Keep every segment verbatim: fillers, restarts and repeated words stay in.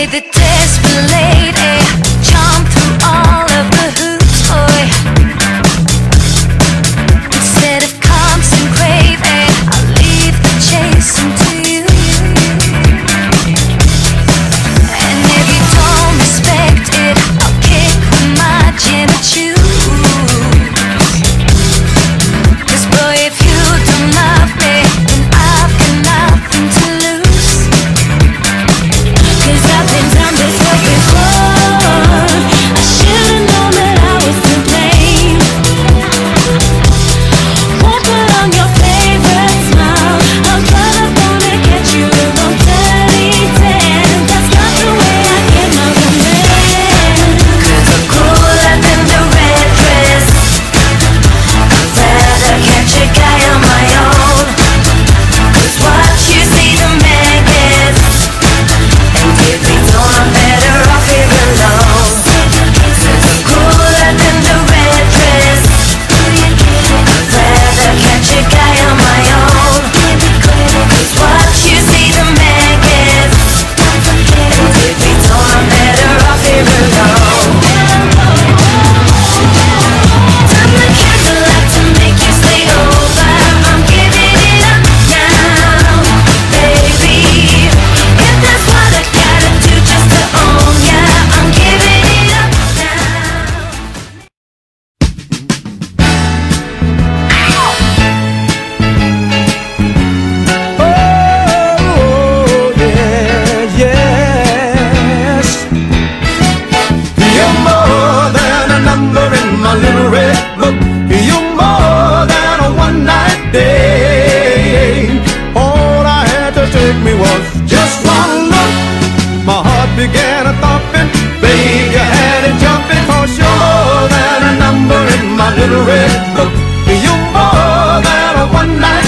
began a thumping, babe, you had it jumping, 'cause you're more than a number in my little red book. You're more than a one-night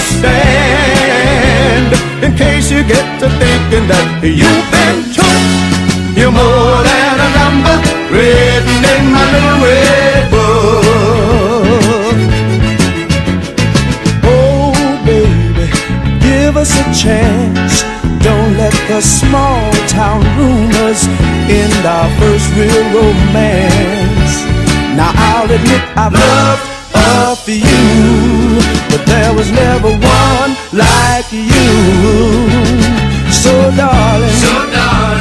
stand. In case you get to thinking that you've been took, you're more than a number written in my little red book. Oh, baby, give us a chance. Don't let the small town rumors end our first real romance. Now I'll admit I've loved a few, but there was never one like you. So darling, so darling,